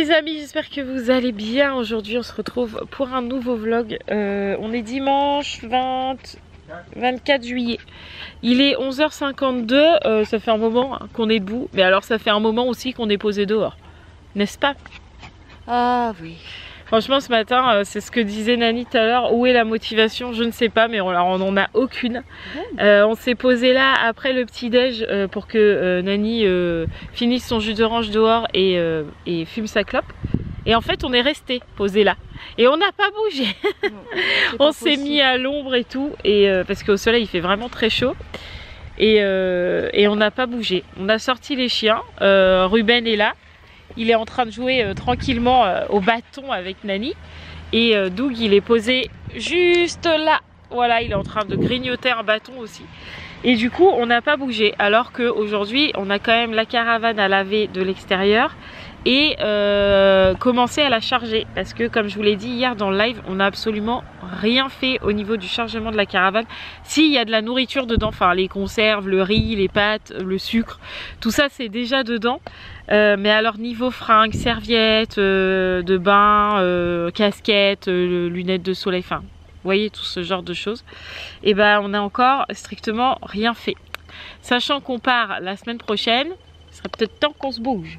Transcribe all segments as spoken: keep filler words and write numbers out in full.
les amis, j'espère que vous allez bien. Aujourd'hui on se retrouve pour un nouveau vlog. euh, On est dimanche vingt, vingt-quatre juillet. Il est onze heures cinquante-deux, euh, ça fait un moment hein, qu'on est debout. Mais alors ça fait un moment aussi qu'on est posé dehors, n'est-ce pas? Ah oui. Franchement ce matin, euh, c'est ce que disait Nani tout à l'heure. Où est la motivation? Je ne sais pas, mais on n'en a aucune. euh, On s'est posé là après le petit déj euh, pour que euh, Nani euh, finisse son jus d'orange dehors et, euh, et fume sa clope. Et en fait on est resté posé là et on n'a pas bougé. On s'est mis à l'ombre et tout, et euh, parce qu'au soleil il fait vraiment très chaud. Et, euh, et on n'a pas bougé. On a sorti les chiens. euh, Ruben est là. Il est en train de jouer euh, tranquillement euh, au bâton avec Nani. Et euh, Doug il est posé juste là. Voilà, il est en train de grignoter un bâton aussi. Et du coup on n'a pas bougé. Alors qu'aujourd'hui on a quand même la caravane à laver de l'extérieur. Et euh, commencer à la charger. Parce que comme je vous l'ai dit hier dans le live, on n'a absolument rien fait au niveau du chargement de la caravane. S'il y a de la nourriture dedans, enfin les conserves, le riz, les pâtes, le sucre, tout ça c'est déjà dedans. Euh, mais alors niveau fringues, serviettes, euh, de bain, euh, casquettes, euh, lunettes de soleil, enfin vous voyez tout ce genre de choses. Et ben on a encore strictement rien fait. Sachant qu'on part la semaine prochaine, il serait peut-être temps qu'on se bouge.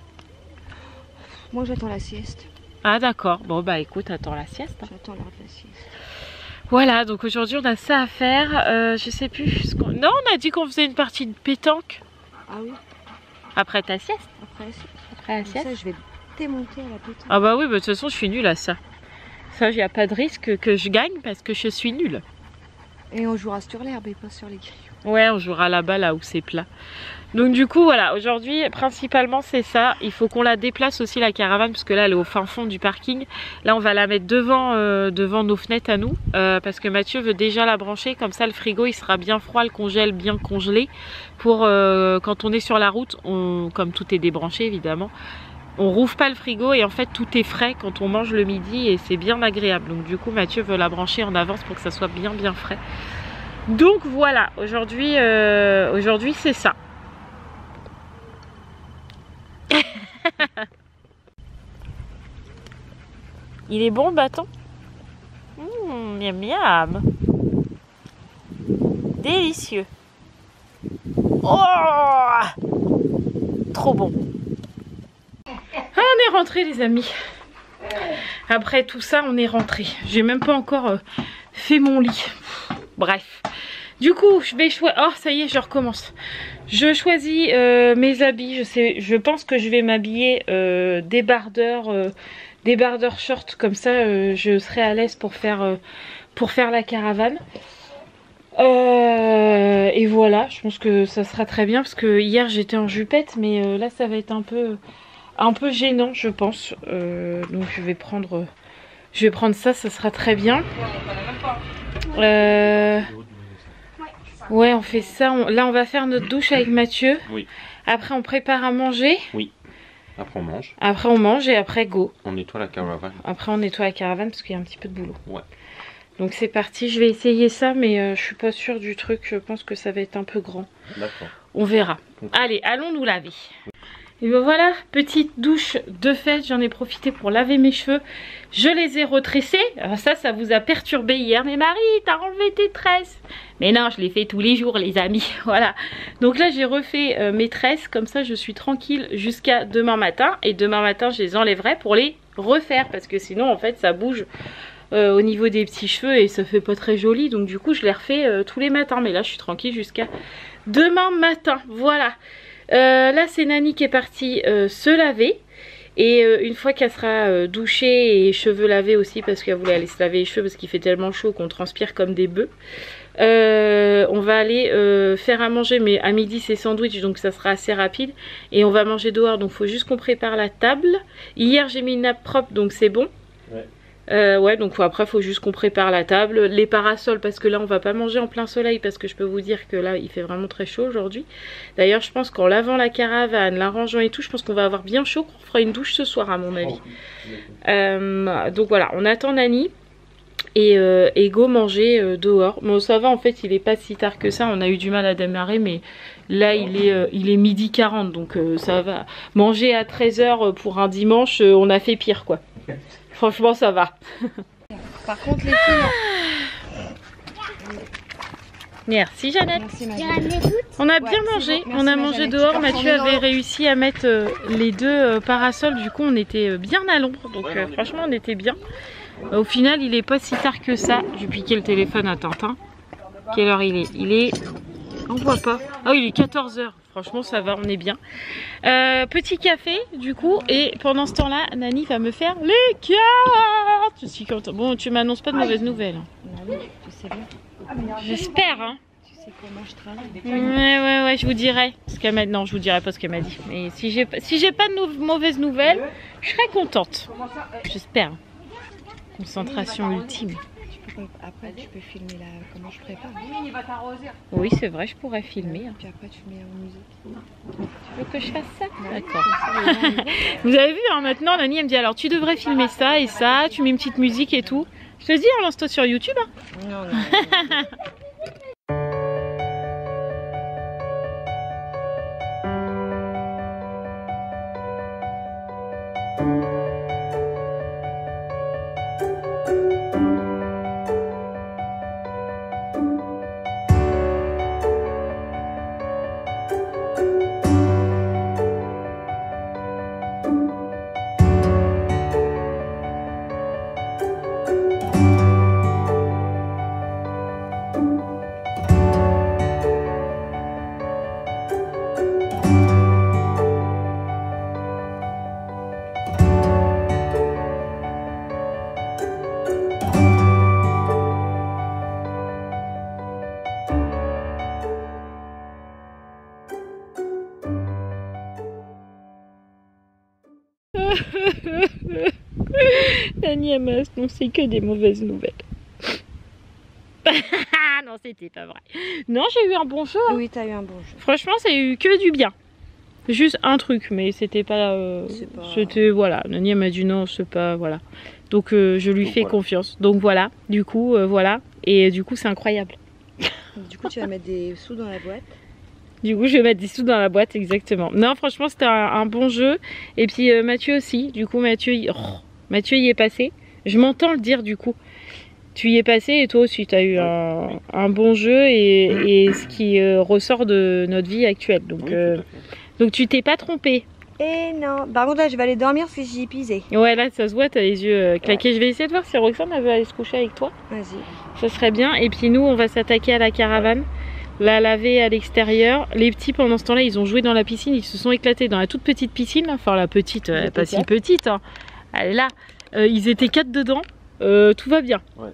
Moi j'attends la sieste. Ah d'accord, bon bah écoute, attends la sieste. Hein. J'attends l'heure de la sieste. Voilà, donc aujourd'hui on a ça à faire. Euh, je sais plus ce qu'on... Non, on a dit qu'on faisait une partie de pétanque. Ah oui. Après ta sieste. Après la sieste. Après la sieste. Ça, je vais démonter à la pétanque. Ah bah oui, bah, de toute façon je suis nulle à ça. Ça, il n'y a pas de risque que je gagne parce que je suis nulle. Et on jouera sur l'herbe et pas sur les grillons. Ouais, on jouera là-bas, là où c'est plat. Donc du coup, voilà, aujourd'hui, principalement, c'est ça. Il faut qu'on la déplace aussi, la caravane, parce que là, elle est au fin fond du parking. Là, on va la mettre devant, euh, devant nos fenêtres à nous, euh, parce que Mathieu veut déjà la brancher. Comme ça, le frigo, il sera bien froid, le congèle bien congelé. Pour euh, quand on est sur la route, on, comme tout est débranché, évidemment, on rouvre pas le frigo et en fait, tout est frais quand on mange le midi et c'est bien agréable. Donc du coup, Mathieu veut la brancher en avance pour que ça soit bien, bien frais. Donc voilà, aujourd'hui euh, aujourd'hui c'est ça. Il est bon le bâton? Mmh, miam miam. Délicieux. Oh, trop bon. Ah, on est rentré les amis. Après tout ça on est rentré. J'ai même pas encore euh, fait mon lit. Bref. Du coup, je vais choisir... Oh, ça y est, je recommence. Je choisis euh, mes habits. Je sais, je pense que je vais m'habiller euh, débardeur, euh, débardeur short. Comme ça, euh, je serai à l'aise pour faire, euh, pour faire la caravane. Euh, et voilà, je pense que ça sera très bien. Parce que hier, j'étais en jupette. Mais euh, là, ça va être un peu, un peu gênant, je pense. Euh, donc, je vais prendre... Je vais prendre ça, ça sera très bien. Euh... Ouais, on fait ça. On... Là, on va faire notre douche avec Mathieu. Oui. Après, on prépare à manger. Oui. Après, on mange. Après, on mange et après, go. On nettoie la caravane. Après, on nettoie la caravane parce qu'il y a un petit peu de boulot. Ouais. Donc, c'est parti. Je vais essayer ça, mais euh, je suis pas sûre du truc. Je pense que ça va être un peu grand. D'accord. On verra. Okay. Allez, allons nous laver. Et ben voilà, petite douche de fête, j'en ai profité pour laver mes cheveux. Je les ai retressés. Alors ça, ça vous a perturbé hier. Mais Marie, t'as enlevé tes tresses. Mais non, je les fais tous les jours, les amis. Voilà. Donc là, j'ai refait euh, mes tresses. Comme ça, je suis tranquille jusqu'à demain matin. Et demain matin, je les enlèverai pour les refaire. Parce que sinon, en fait, ça bouge euh, au niveau des petits cheveux. Et ça fait pas très joli. Donc du coup, je les refais euh, tous les matins. Mais là, je suis tranquille jusqu'à demain matin. Voilà. Euh, là c'est Nani qui est partie euh, se laver. Et euh, une fois qu'elle sera euh, douchée et cheveux lavés aussi, parce qu'elle voulait aller se laver les cheveux parce qu'il fait tellement chaud qu'on transpire comme des bœufs, euh, on va aller euh, faire à manger. Mais à midi c'est sandwich, donc ça sera assez rapide. Et on va manger dehors, donc il faut juste qu'on prépare la table. Hier j'ai mis une nappe propre, donc c'est bon. Ouais. Euh, ouais, donc après il faut juste qu'on prépare la table, les parasols, parce que là on va pas manger en plein soleil, parce que je peux vous dire que là il fait vraiment très chaud aujourd'hui. D'ailleurs je pense qu'en lavant la caravane, l'arrangeant et tout, je pense qu'on va avoir bien chaud, qu'on fera une douche ce soir à mon avis. Euh, donc voilà, on attend Nani. et, euh, et go manger euh, dehors. Bon ça va en fait, il est pas si tard que ça, on a eu du mal à démarrer mais là il est, euh, il est midi quarante donc euh, ça va. Manger à treize heures pour un dimanche, euh, on a fait pire quoi. Franchement ça va. Par contre les filles... Merci Jeannette. Merci, ma On a bien Ouais, mangé, bon. on a Merci, mangé Jeannette. dehors. Tu peux Mathieu retourner avait dans l'eau. réussi à mettre euh, les deux euh, parasols, du coup on était euh, bien à l'ombre. Donc euh, franchement on était bien. Euh, au final il est pas si tard que ça. J'ai piqué le téléphone à Tintin. Quelle heure il est? Il est... On voit pas. Ah oui, il est quatorze heures. Franchement ça va, on est bien. Euh, petit café du coup, et pendant ce temps là Nani va me faire les cartes. Je suis contente. Bon, tu m'annonces pas de mauvaises nouvelles. Bah oui, tu sais bien. J'espère hein. Tu sais comment je travaille. Ouais ouais ouais, je vous dirai ce qu'elle m'a dit. Non, je vous dirai pas ce qu'elle m'a dit. Mais si j'ai si j'ai pas de nou mauvaises nouvelles, je serai contente. J'espère. Concentration ultime. Tu peux, après tu peux filmer là comment je prépare. Oui, c'est vrai, je pourrais filmer. Puis après tu mets en musique. Tu veux que je fasse ça? D'accord. Vous avez vu hein, maintenant Nani elle me dit alors tu devrais filmer ça et ça, tu mets une petite musique et tout. Je te dis, on lance toi sur YouTube. Hein. Non, non, non. Nani elle m'a annoncé que des mauvaises nouvelles. Non, c'était pas vrai. Non, j'ai eu un bon jeu. Hein. Oui, t'as eu un bon jeu. Franchement, ça a eu que du bien. Juste un truc, mais c'était pas. Euh, pas... C'était voilà. Nani elle m'a dit non, c'est pas voilà. Donc euh, je lui Donc, fais voilà. confiance. Donc voilà. Du coup, euh, voilà. Et du coup, c'est incroyable. Du coup, tu vas mettre des sous dans la boîte. Du coup, je vais mettre des sous dans la boîte, exactement. Non, franchement, c'était un, un bon jeu. Et puis euh, Mathieu aussi. Du coup, Mathieu, il... oh, Mathieu y est passé. Je m'entends le dire du coup. Tu y es passé et toi aussi, tu as eu un, un bon jeu et, et ce qui euh, ressort de notre vie actuelle. Donc, Oui, euh, tout à fait. donc tu t'es pas trompé. Et non. Par contre, là, je vais aller dormir parce que j'y ai pisé. Ouais, là, ça se voit, tu as les yeux euh, claqués. Je vais essayer de voir si Roxane elle veut aller se coucher avec toi. Vas-y. Ça serait bien. Et puis nous, on va s'attaquer à la caravane. La laver à l'extérieur. Les petits, pendant ce temps-là, ils ont joué dans la piscine. Ils se sont éclatés dans la toute petite piscine. Là. Enfin, la petite, euh, pas si petite. Hein. Elle est là. Euh, ils étaient quatre dedans. Euh, tout va bien. Ouais.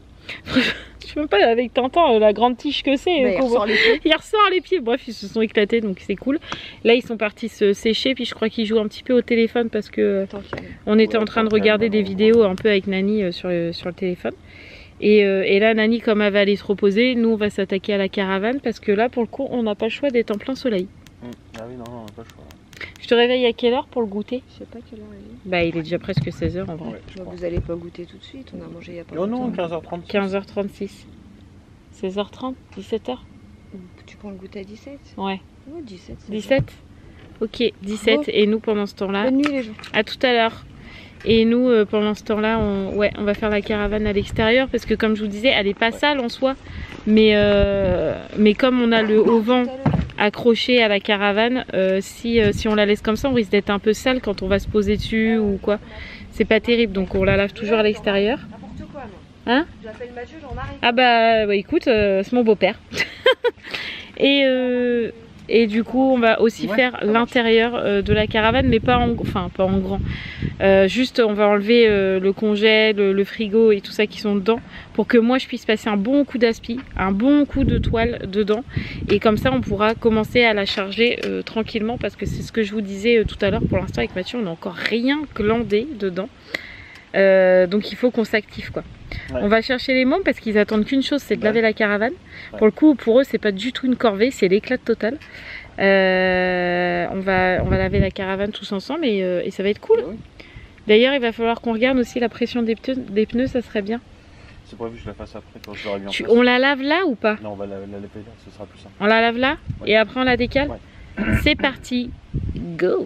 Je sais même pas avec Tintin, euh, la grande tige que c'est. Bah, euh, il qu'on ressort voit. les pieds. Il ressort les pieds. Bref, ils se sont éclatés, donc c'est cool. Là, ils sont partis se sécher. Puis je crois qu'ils jouent un petit peu au téléphone parce que euh, on était Ouais, en train de tranquille, regarder des ouais. vidéos un peu avec Nani euh, sur, le, sur le téléphone. Et, euh, et là, Nani, comme elle va aller se reposer, nous, on va s'attaquer à la caravane parce que là, pour le coup, on n'a pas le choix d'être en plein soleil. Mmh. Ah oui, non, non, on n'a pas le choix. Je te réveille à quelle heure pour le goûter? Je sais pas quelle heure elle est. Bah, il est déjà presque seize heures en vrai. Ouais, je Bah, crois. vous allez pas goûter tout de suite. On a mangé il y a pas Oh non, longtemps. quinze heures trente. quinze heures trente-six. seize heures trente? dix-sept heures? Tu prends le goûter à dix-sept? Ouais. Ouais, dix-sept. c'est dix-sept? Ok, dix-sept. Bon. Et nous, pendant ce bon. temps-là, Bonne nuit les gens. à tout à l'heure. Et nous, euh, pendant ce temps-là, on... Ouais, on va faire la caravane à l'extérieur parce que, comme je vous disais, elle est pas Ouais. sale en soi. Mais, euh... mais comme on a le haut vent accroché à la caravane, euh, si, euh, si on la laisse comme ça, on risque d'être un peu sale quand on va se poser dessus ou quoi. C'est pas terrible, donc on la lave toujours à l'extérieur. N'importe quoi, moi. Hein? J'appelle Mathieu, j'en arrive. Ah bah, bah écoute, euh, c'est mon beau-père. et, euh, et du coup, on va aussi Ouais, faire ça marche. l'intérieur euh, de la caravane, mais pas en, enfin, pas en grand. Euh, juste, on va enlever euh, le congèle, le, le frigo et tout ça qui sont dedans pour que moi je puisse passer un bon coup d'aspi, un bon coup de toile dedans. Et comme ça, on pourra commencer à la charger euh, tranquillement parce que c'est ce que je vous disais euh, tout à l'heure. Pour l'instant, avec Mathieu, on n'a encore rien glandé dedans. Euh, donc il faut qu'on s'active quoi. Ouais. On va chercher les mômes parce qu'ils attendent qu'une chose, c'est de Ouais. laver la caravane. Ouais. Pour le coup, pour eux, c'est pas du tout une corvée, c'est l'éclat total. Euh, on va, on va laver la caravane tous ensemble et, euh, et ça va être cool. Oui. D'ailleurs, il va falloir qu'on regarde aussi la pression des pneus, des pneus, ça serait bien. C'est prévu que je la fasse après quand je l'aurai bien tu, place. On la lave là ou pas? Non, on va la, la laver là, ce sera plus simple. On la lave là ouais. Et après on la décale? Ouais. C'est parti, go!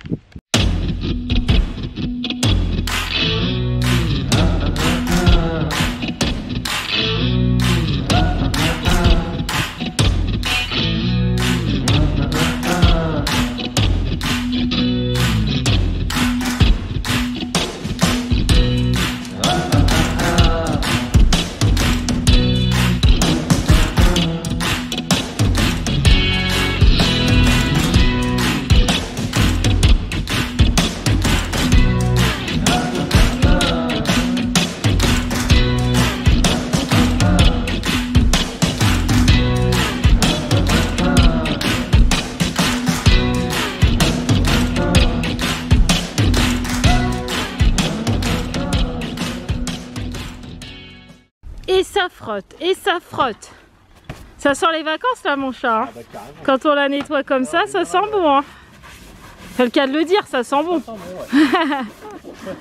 Et ça frotte, et ça frotte. Ça sent les vacances là mon chat. Hein. Ah bah, Quand on la nettoie comme ça, ça sent bon. Hein. C'est le cas de le dire, ça sent bon. ça sent bon ouais.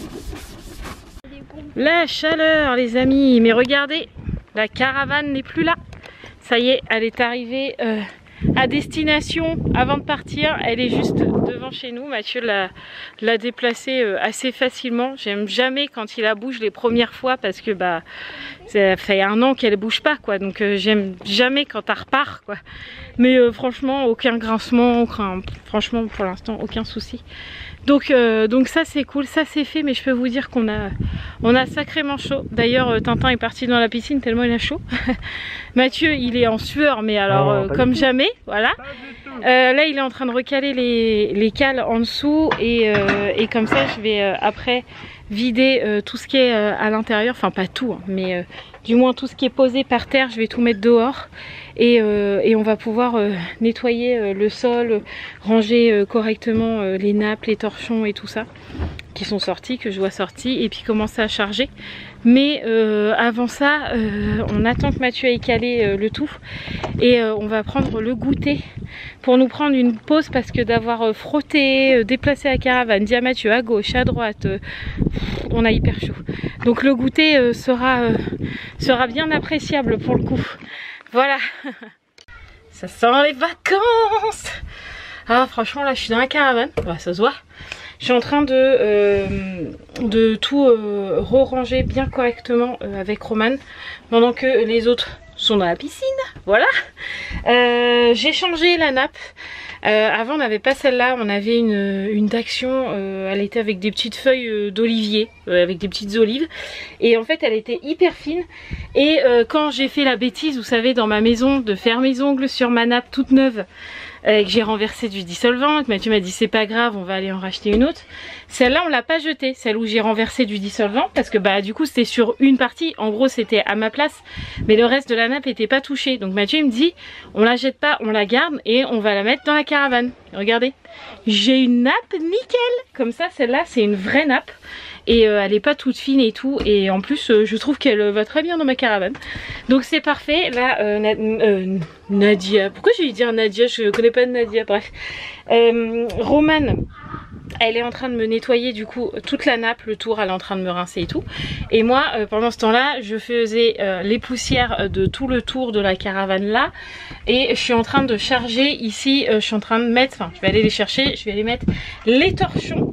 La chaleur les amis, mais regardez, la caravane n'est plus là. Ça y est, elle est arrivée euh, à destination avant de partir. Elle est juste devant chez nous. Mathieu l'a déplacée euh, assez facilement. J'aime jamais quand il la bouge les premières fois parce que bah ça fait un an qu'elle bouge pas quoi. Donc euh, j'aime jamais quand elle repart quoi. Mais euh, franchement aucun grincement, aucun, franchement pour l'instant aucun souci. Donc, euh, donc ça c'est cool, ça c'est fait, mais je peux vous dire qu'on a, on a sacrément chaud. D'ailleurs euh, Tintin est parti dans la piscine tellement il a chaud. Mathieu il est en sueur, mais alors euh, comme jamais, voilà. Euh, là il est en train de recaler les, les cales en dessous et, euh, et comme ça je vais euh, après vider euh, tout ce qui est euh, à l'intérieur, enfin pas tout, hein, mais euh, du moins tout ce qui est posé par terre, je vais tout mettre dehors. Et, euh, et on va pouvoir euh, nettoyer euh, le sol, ranger euh, correctement euh, les nappes, les torchons et tout ça qui sont sortis, que je vois sortis, et puis commencer à charger. Mais euh, avant ça, euh, on attend que Mathieu ait calé euh, le tout et euh, on va prendre le goûter pour nous prendre une pause parce que d'avoir euh, frotté, euh, déplacé la caravane, dit à Mathieu à gauche, à droite, euh, on a hyper chaud. Donc le goûter euh, sera, euh, sera bien appréciable pour le coup. Voilà. Ça sent les vacances. Ah franchement là je suis dans la caravane, bah, ça se voit. Je suis en train de, euh, de tout euh, re-ranger bien correctement euh, avec Roman pendant que les autres sont dans la piscine. Voilà. Euh, j'ai changé la nappe. Euh, avant on n'avait pas celle-là, on avait une, une d'action, euh, elle était avec des petites feuilles euh, d'olivier, euh, avec des petites olives. Et en fait elle était hyper fine. Et euh, quand j'ai fait la bêtise, vous savez, dans ma maison, de faire mes ongles sur ma nappe toute neuve, et que j'ai renversé du dissolvant, que Mathieu m'a dit c'est pas grave, on va aller en racheter une autre. Celle-là on l'a pas jetée, celle où j'ai renversé du dissolvant, parce que bah du coup c'était sur une partie, en gros c'était à ma place, mais le reste de la nappe était pas touché. Donc Mathieu il me dit on la jette pas, on la garde et on va la mettre dans la caravane. Regardez, j'ai une nappe nickel, comme ça celle-là c'est une vraie nappe. Et euh, elle est pas toute fine et tout, et en plus euh, je trouve qu'elle va très bien dans ma caravane. Donc c'est parfait. Là euh, Na euh, Nadia, pourquoi j'ai dû dire Nadia, je connais pas de Nadia, bref. euh, Romane, elle est en train de me nettoyer du coup toute la nappe, le tour, elle est en train de me rincer et tout. Et moi euh, pendant ce temps là je faisais euh, les poussières de tout le tour de la caravane là. Et je suis en train de charger ici, euh, je suis en train de mettre, enfin je vais aller les chercher, je vais aller mettre les torchons.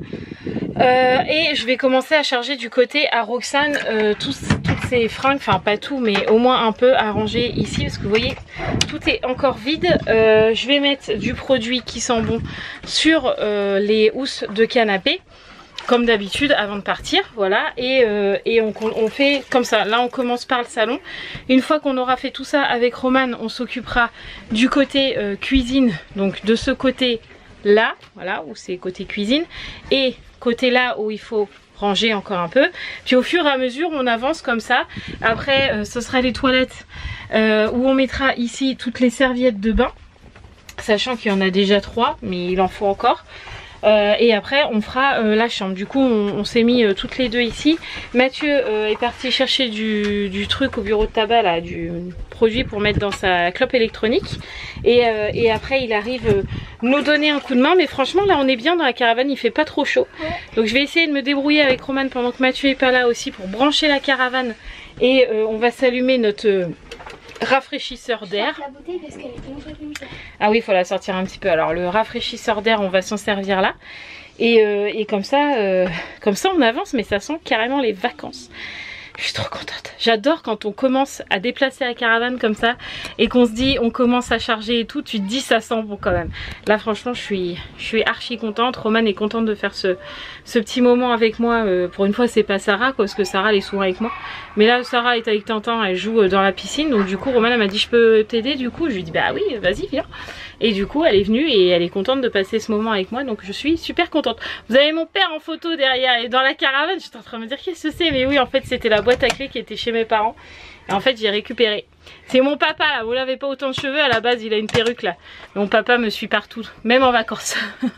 Euh, et je vais commencer à charger du côté à Roxane euh, tous, toutes ces fringues, enfin pas tout mais au moins un peu à ranger ici parce que vous voyez tout est encore vide. Euh, je vais mettre du produit qui sent bon sur euh, les housses de canapé comme d'habitude avant de partir, voilà. Et, euh, et on, on fait comme ça. Là on commence par le salon. Une fois qu'on aura fait tout ça avec Roman, on s'occupera du côté euh, cuisine, donc de ce côté là, voilà, où c'est côté cuisine, et côté là où il faut ranger encore un peu. Puis au fur et à mesure on avance comme ça. Après euh, ce sera les toilettes euh, où on mettra ici toutes les serviettes de bain, sachant qu'il y en a déjà trois mais il en faut encore. Euh, et après on fera euh, la chambre. Du coup on, on s'est mis euh, toutes les deux ici. Mathieu euh, est parti chercher du, du truc au bureau de tabac là, du produit pour mettre dans sa clope électronique. Et, euh, et après il arrive euh, nous donner un coup de main. Mais franchement là on est bien dans la caravane, il fait pas trop chaud. Donc je vais essayer de me débrouiller avec Roman pendant que Mathieu est pas là aussi pour brancher la caravane Et euh, on va s'allumer notre euh, rafraîchisseur d'air. La bouteille parce qu'elle est bien faite. Ah oui, il faut la sortir un petit peu. Alors le rafraîchisseur d'air, on va s'en servir là. Et, euh, et comme ça, euh, comme ça on avance, mais ça sent carrément les vacances. Je suis trop contente. J'adore quand on commence à déplacer la caravane comme ça et qu'on se dit on commence à charger et tout. Tu te dis ça sent bon quand même. Là franchement je suis, je suis archi contente. Romane est contente de faire ce, ce petit moment avec moi. Euh, pour une fois c'est pas Sarah quoi, parce que Sarah elle est souvent avec moi. Mais là Sarah est avec Tintin, elle joue dans la piscine. Donc du coup Romane elle m'a dit je peux t'aider. Du coup je lui dis bah oui vas-y viens. Et du coup elle est venue et elle est contente de passer ce moment avec moi. Donc je suis super contente. Vous avez mon père en photo derrière et dans la caravane. J'étais en train de me dire qu'est-ce que c'est. Mais oui en fait c'était la boîte à clés qui était chez mes parents. Et en fait j'ai récupéré. C'est mon papa là. Vous l'avez pas autant de cheveux. À la base il a une perruque là. Mon papa me suit partout. Même en vacances.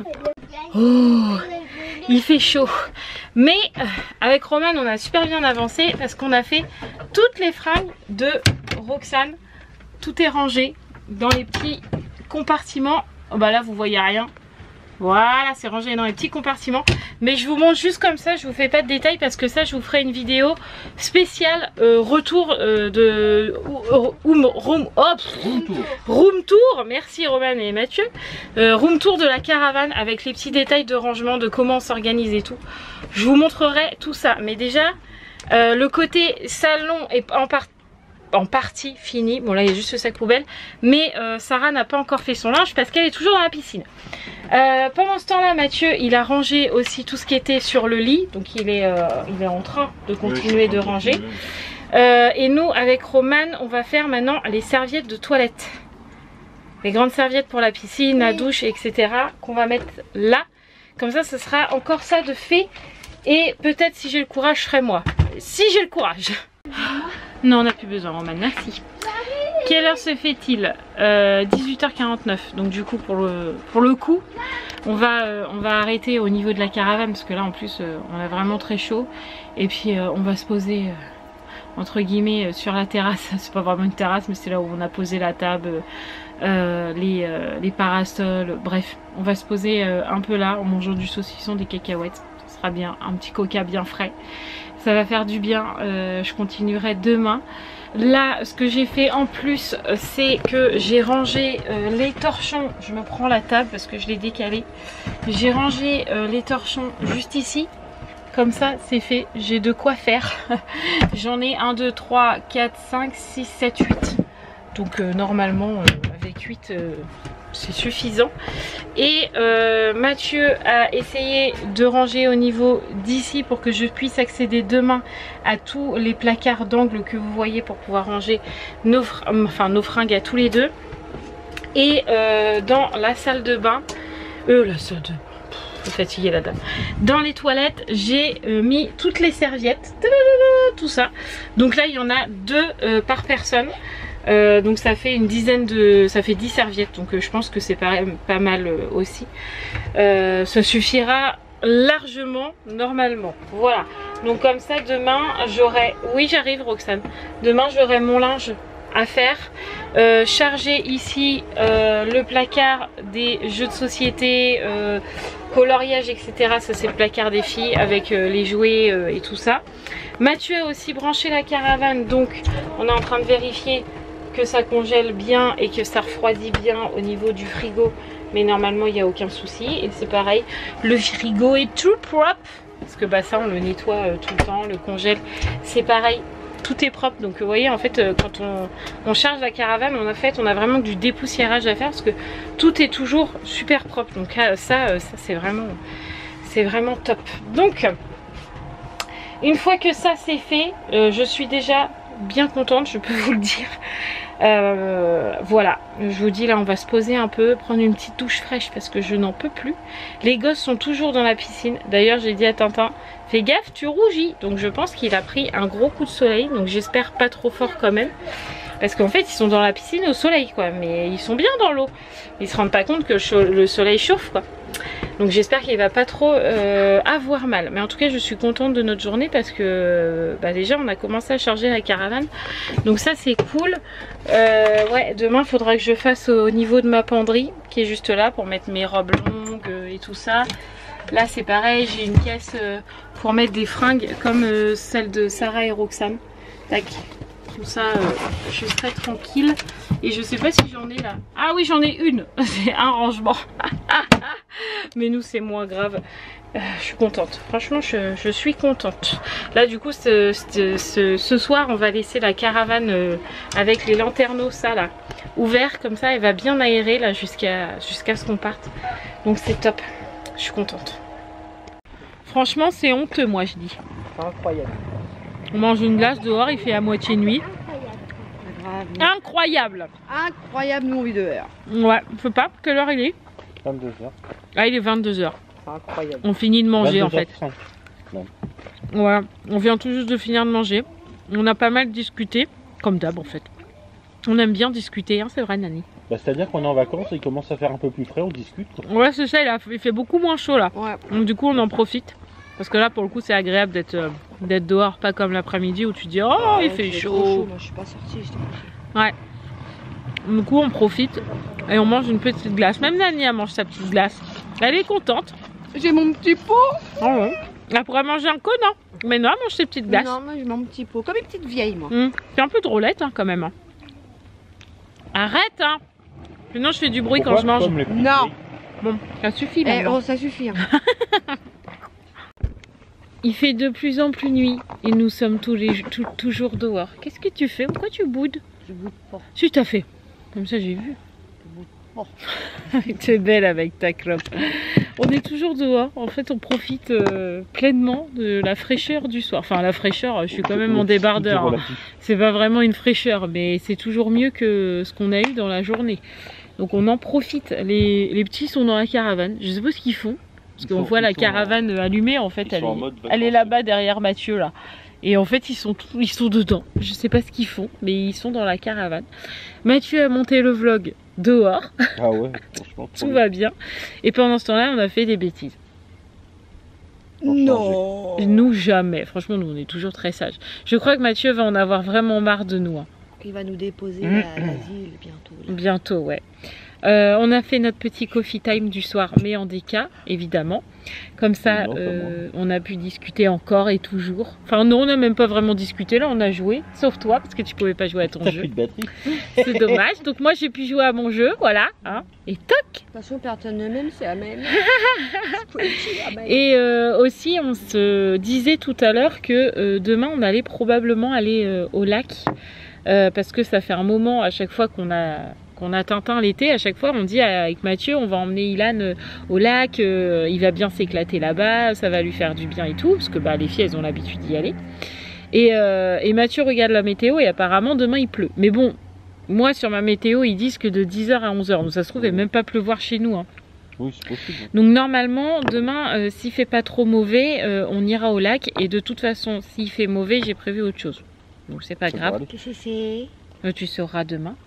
Oh, il fait chaud. Mais euh, avec Romane on a super bien avancé. Parce qu'on a fait toutes les fringues de Roxane. Tout est rangé dans les petits compartiments. Oh bah là vous voyez rien. Voilà, c'est rangé dans les petits compartiments. Mais je vous montre juste comme ça, je vous fais pas de détails parce que ça je vous ferai une vidéo spéciale euh, retour euh, de euh, room, room, oh, room, tour. room tour. Merci Romane et Mathieu. Euh, room tour de la caravane avec les petits détails de rangement, de comment on s'organise et tout. Je vous montrerai tout ça. Mais déjà, euh, le côté salon est en partie en partie fini. Bon là il y a juste le sac poubelle. Mais euh, Sarah n'a pas encore fait son linge parce qu'elle est toujours dans la piscine. Euh, pendant ce temps là Mathieu il a rangé aussi tout ce qui était sur le lit. Donc il est, euh, il est en train de continuer oui, de ranger. Euh, et nous avec Romane on va faire maintenant les serviettes de toilette. Les grandes serviettes pour la piscine, oui. La douche et cetera. Qu'on va mettre là. Comme ça ce sera encore ça de fait. Et peut-être si j'ai le courage je ferai moi. Si j'ai le courage. Non, on n'a plus besoin, Romane, merci. Quelle heure se fait-il? euh, dix-huit heures quarante-neuf. Donc du coup, pour le, pour le coup, on va, euh, on va arrêter au niveau de la caravane. Parce que là, en plus, euh, on a vraiment très chaud. Et puis, euh, on va se poser, euh, entre guillemets, euh, sur la terrasse. C'est pas vraiment une terrasse, mais c'est là où on a posé la table, euh, les, euh, les parasols. Bref, on va se poser euh, un peu là, en mangeant du saucisson, des cacahuètes. Ce sera bien, un petit coca bien frais. Ça va faire du bien, euh, je continuerai demain. Là, ce que j'ai fait en plus, c'est que j'ai rangé euh, les torchons. Je me prends la table parce que je l'ai décalé. J'ai rangé euh, les torchons juste ici. Comme ça, c'est fait. J'ai de quoi faire. J'en ai un, deux, trois, quatre, cinq, six, sept, huit. Donc euh, normalement, euh, avec huit... Euh, c'est suffisant. Et euh, Mathieu a essayé de ranger au niveau d'ici pour que je puisse accéder demain à tous les placards d'angle que vous voyez pour pouvoir ranger nos, enfin, nos fringues à tous les deux. Et euh, dans la salle de bain, euh, la salle de bain, je suis fatiguée la dame. Dans les toilettes, j'ai euh, mis toutes les serviettes, tout ça. Donc là, il y en a deux euh, par personne. Euh, donc ça fait une dizaine de... ça fait dix serviettes, donc euh, je pense que c'est pas, pas mal euh, aussi. Euh, ça suffira largement, normalement. Voilà, donc comme ça demain j'aurai... Oui j'arrive Roxane. Demain j'aurai mon linge à faire. Euh, charger ici euh, le placard des jeux de société, euh, coloriage et cetera. Ça c'est le placard des filles avec euh, les jouets euh, et tout ça. Mathieu a aussi branché la caravane, donc on est en train de vérifier que ça congèle bien et que ça refroidit bien au niveau du frigo, mais normalement il n'y a aucun souci. Et c'est pareil, le frigo est tout propre parce que bah ça on le nettoie euh, tout le temps, le congèle c'est pareil, tout est propre. Donc vous voyez en fait euh, quand on, on charge la caravane, on a fait on a vraiment du dépoussiérage à faire parce que tout est toujours super propre. Donc euh, ça euh, ça c'est vraiment c'est vraiment top. Donc une fois que ça c'est fait, euh, je suis déjà bien contente, je peux vous le dire. Euh, voilà, je vous dis là on va se poser un peu, prendre une petite douche fraîche parce que je n'en peux plus. Les gosses sont toujours dans la piscine. D'ailleurs j'ai dit à Tintin, fais gaffe tu rougis. Donc je pense qu'il a pris un gros coup de soleil. Donc j'espère pas trop fort quand même. Parce qu'en fait ils sont dans la piscine au soleil quoi. Mais ils sont bien dans l'eau. Ils se rendent pas compte que le soleil chauffe quoi. Donc j'espère qu'il va pas trop euh, avoir mal. Mais en tout cas je suis contente de notre journée parce que bah, déjà on a commencé à charger la caravane. Donc ça c'est cool. euh, Ouais, demain il faudra que je fasse au niveau de ma penderie qui est juste là pour mettre mes robes longues et tout ça. Là c'est pareil, j'ai une caisse euh, pour mettre des fringues comme euh, celle de Sarah et Roxane. Tac. Comme ça, euh, je serai tranquille. Et je sais pas si j'en ai là. Ah oui, j'en ai une. C'est un rangement. Mais nous, c'est moins grave. Euh, je suis contente. Franchement, je, je suis contente. Là, du coup, ce, ce, ce, ce soir, on va laisser la caravane euh, avec les lanterneaux, ça là, ouvert. Comme ça, elle va bien aérer là jusqu'à jusqu'à ce qu'on parte. Donc, c'est top. Je suis contente. Franchement, c'est honteux, moi, je dis. C'est incroyable. On mange une glace dehors, il fait à moitié nuit. Grave. Incroyable. Incroyable, nous on vit dehors. Ouais, je sais pas quelle heure il est. vingt-deux heures. Ah, il est vingt-deux heures. C'est incroyable. On finit de manger en fait. vingt-deux heures trente. Ouais, on vient tout juste de finir de manger. On a pas mal discuté, comme d'hab en fait. On aime bien discuter, hein, c'est vrai Nani. Bah, c'est-à-dire qu'on est en vacances et il commence à faire un peu plus frais, on discute. Quoi. Ouais, c'est ça, il, a, il fait beaucoup moins chaud là. Ouais. Donc du coup, on en profite. Parce que là, pour le coup, c'est agréable d'être euh, d'être dehors, pas comme l'après-midi où tu dis « Oh, Ah il ouais, fait c'est chaud. trop chaud. Moi je suis pas sortie, j'étais couchée. Ouais. Du coup, on profite et on mange une petite glace. Même Nani, elle mange sa petite glace. Elle est contente. J'ai mon petit pot. Oh ouais. Elle pourrait manger un cône, hein. Mais non, elle mange ses petites glaces. Non, moi j'ai mon petit pot. Comme une petite vieille, moi. Mmh. C'est un peu drôlette hein, quand même. Hein. Arrête, hein. Sinon, je fais du bruit Pourquoi quand je mange. Comme les petites Non. filles. Bon, ça suffit Eh, maintenant. oh, ça suffit. Hein. Il fait de plus en plus nuit et nous sommes tous les, tout- toujours dehors. Qu'est-ce que tu fais? Pourquoi tu boudes? Je boude pas. Si, t'as fait. Comme ça, j'ai vu. Je boude pas. T'es belle avec ta clope. On est toujours dehors. En fait, on profite euh, pleinement de la fraîcheur du soir. Enfin, la fraîcheur, je suis quand même en débardeur. Tout est Hein. relatif. C'est pas vraiment une fraîcheur, mais c'est toujours mieux que ce qu'on a eu dans la journée. Donc, on en profite. Les, les petits sont dans la caravane. Je sais pas ce qu'ils font. Parce Ils qu'on sont- voit ils la sont caravane allumée. En fait, ils elle sont en est, mode elle est vacances. là-bas derrière Mathieu, là. Et en fait, ils sont, tous- ils sont dedans. Je sais pas ce qu'ils font, mais ils sont dans la caravane. Mathieu a monté le vlog dehors. Ah ouais, franchement. Tout va bien. Et pendant ce temps-là, on a fait des bêtises. Non. Nous, jamais. Franchement, nous, on est toujours très sages. Je crois que Mathieu va en avoir vraiment marre de nous. Hein. Il va nous déposer Mmh. à l'asile bientôt. Là. Bientôt, ouais. Euh, on a fait notre petit coffee time du soir, mais en déca, évidemment. Comme ça, Non, pas euh, on a pu discuter encore et toujours. Enfin, non, on n'a même pas vraiment discuté. Là, on a joué, sauf toi, parce que tu pouvais pas jouer à ton T'as jeu. plus de batterie. C'est dommage. Donc moi, j'ai pu jouer à mon jeu, voilà. Hein. Et toc. De toute façon, personne ne m'aime, c'est la même. C'est la même. Et euh, aussi, on se disait tout à l'heure que euh, demain, on allait probablement aller euh, au lac. Euh, parce que ça fait un moment, à chaque fois qu'on a, qu'on a Tintin l'été, à chaque fois, on dit avec Mathieu, on va emmener Ilan euh, au lac, euh, il va bien s'éclater là-bas, ça va lui faire du bien et tout. Parce que bah, les filles, elles ont l'habitude d'y aller. Et, euh, et Mathieu regarde la météo et apparemment, demain, il pleut. Mais bon, moi, sur ma météo, ils disent que de dix heures à onze heures. Donc ça se trouve, il va même pas pleuvoir chez nous. Hein. Oui, c'est possible. Donc normalement, demain, euh, s'il fait pas trop mauvais, euh, on ira au lac. Et de toute façon, s'il fait mauvais, j'ai prévu autre chose. Donc c'est pas Ça grave. va aller. Qu'est-ce que c'est? Euh, tu sauras demain.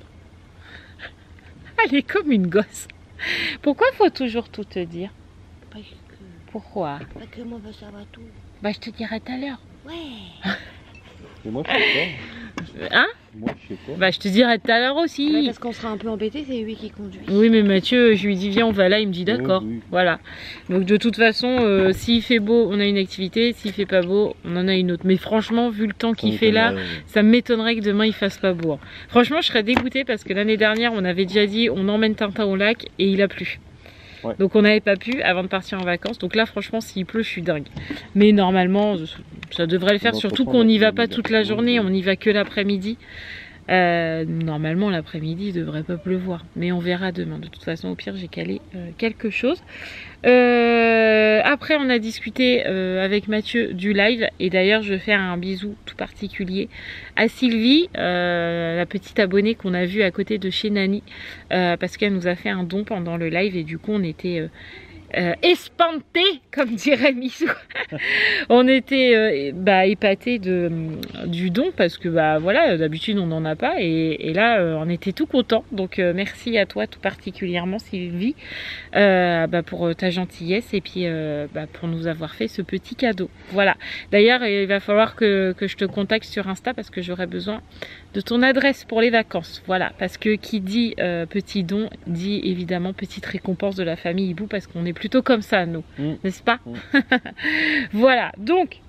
Elle est comme une gosse. Pourquoi faut toujours tout te dire? Parce que, Pourquoi? parce que moi, bah, ça va tout. Bah je te dirai tout à l'heure. Ouais. Et moi, je sais pas. Hein? Moi, je sais pas. Bah je te dirai tout à l'heure Ouais, aussi. parce qu'on sera un peu embêté, c'est lui qui conduit. Oui mais Mathieu, je lui dis viens on va là, il me dit d'accord. Oui, oui. Voilà. Donc de toute façon, euh, s'il fait beau, on a une activité. S'il fait pas beau, on en a une autre. Mais franchement, vu le temps qu'il fait là, ça m'étonnerait que demain il fasse pas beau. Hein. Franchement, je serais dégoûtée parce que l'année dernière, on avait déjà dit on emmène Tintin au lac et il a plu. Ouais. Donc on n'avait pas pu avant de partir en vacances. Donc là, franchement, s'il pleut, je suis dingue. Mais normalement, ça devrait le faire. Non, Surtout franchement, qu'on n'y va la- pas la- toute la la- journée, on y va que l'après-midi. Euh, normalement, l'après-midi, il devrait pas pleuvoir. Mais on verra demain. De toute façon, au pire, j'ai calé euh, quelque chose. Euh, après, on a discuté euh, avec Mathieu du live. Et d'ailleurs, je vais faire un bisou tout particulier à Sylvie, euh, la petite abonnée qu'on a vue à côté de chez Nani. Euh, parce qu'elle nous a fait un don pendant le live. Et du coup, on était... Euh, Euh, espanté, comme dirait Missou. On était euh, bah, épaté de, du don parce que bah voilà, d'habitude on n'en a pas et, et là euh, on était tout content. Donc euh, merci à toi tout particulièrement Sylvie euh, bah, pour ta gentillesse et puis euh, bah, pour nous avoir fait ce petit cadeau. Voilà. D'ailleurs il va falloir que, que je te contacte sur Insta parce que j'aurai besoin de ton adresse pour les vacances. Voilà, parce que qui dit euh, petit don dit évidemment petite récompense de la famille Hibou parce qu'on est plutôt comme ça nous, Mm. n'est-ce pas? Mm. Voilà, donc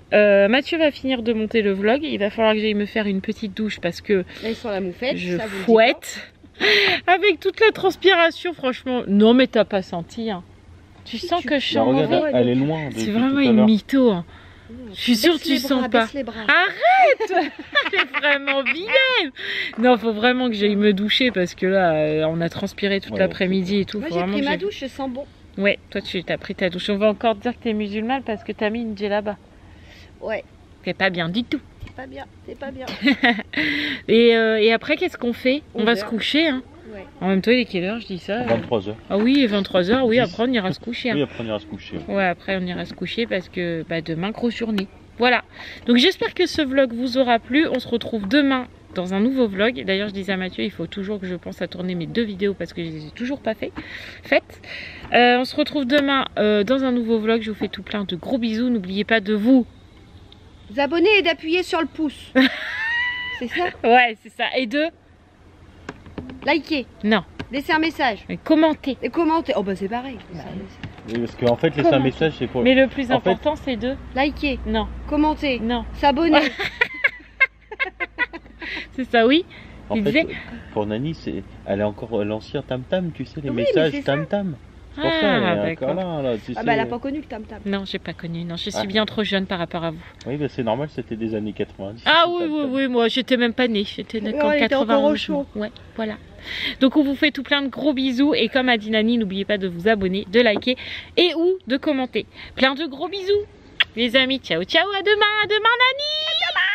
Euh, Mathieu va finir de monter le vlog. Il va falloir que j'aille me faire une petite douche parce que Là, ils sont la moufette. je ça, vous le dites fouette. Avec toute la transpiration, franchement. Non, mais t'as pas senti. Hein. Tu Si, sens tu- que je Bah, sens regarde, mauvais. elle est loin. C'est depuis vraiment tout à une l'heure. mytho. Hein. pas. Je suis sûre que Baisse tu les sens bras, pas. baisse les bras. Arrête. Elle est vraiment vilaine. Non, faut vraiment que j'aille me doucher parce que là, euh, on a transpiré toute Ouais, l'après-midi et tout. Moi, Faut j'ai vraiment pris que ma j'aille- douche, je sens bon. Ouais, toi tu as pris ta douche. On va encore te dire que t'es musulmane parce que t'as mis une djellaba. Ouais, C'est pas bien du tout. c'est pas bien, c'est pas bien. Et, euh, et après, qu'est-ce qu'on fait? On va onze se heures. coucher. Hein. Ouais. En même temps, il est quelle heure? Je dis ça. vingt-trois heures. Ah oui, vingt-trois heures. Oui, dix. après on ira se coucher. Hein. Oui, après on ira se coucher. Ouais, après on ira se coucher parce que bah, demain, grosse journée. Voilà. Donc j'espère que ce vlog vous aura plu. On se retrouve demain dans un nouveau vlog. D'ailleurs, je disais à Mathieu, il faut toujours que je pense à tourner mes deux vidéos parce que je les ai toujours pas fait, faites. Euh, on se retrouve demain euh, dans un nouveau vlog. Je vous fais tout plein de gros bisous. N'oubliez pas de vous. Vous abonner et d'appuyer sur le pouce. C'est ça? Ouais, c'est ça. Et de... Liker, Non, laisser un message, mais commentez. et commenter. Oh bah c'est pareil. Oui, parce qu'en fait, laisser Comment un message, c'est pour. Mais le plus En fait- important, c'est de... Liker, Non, commenter, non. s'abonner. C'est ça, oui. En il fait, disait- pour Nani, c'est, elle est encore l'ancien tam tam, tu sais, les Oui, mais messages c'est ça. tam tam. C'est pour Ah, ça, elle est d'accord. encore là, là, tu Ah sais. bah elle a pas connu le tam tam. Non, j'ai pas connu. Non, je suis Ah. bien trop jeune par rapport à vous. Oui, bah, c'est normal, c'était des années quatre-vingt-dix. Ah le oui, tam oui, tam. oui, moi j'étais même pas née. J'étais née Ouais, qu'en elle était encore quatre-vingt-onze. au chaud. Ouais, voilà. Donc on vous fait tout plein de gros bisous. Et comme a dit Nani, n'oubliez pas de vous abonner, de liker et ou de commenter. Plein de gros bisous. Les amis, ciao, ciao, à demain, à demain Nani.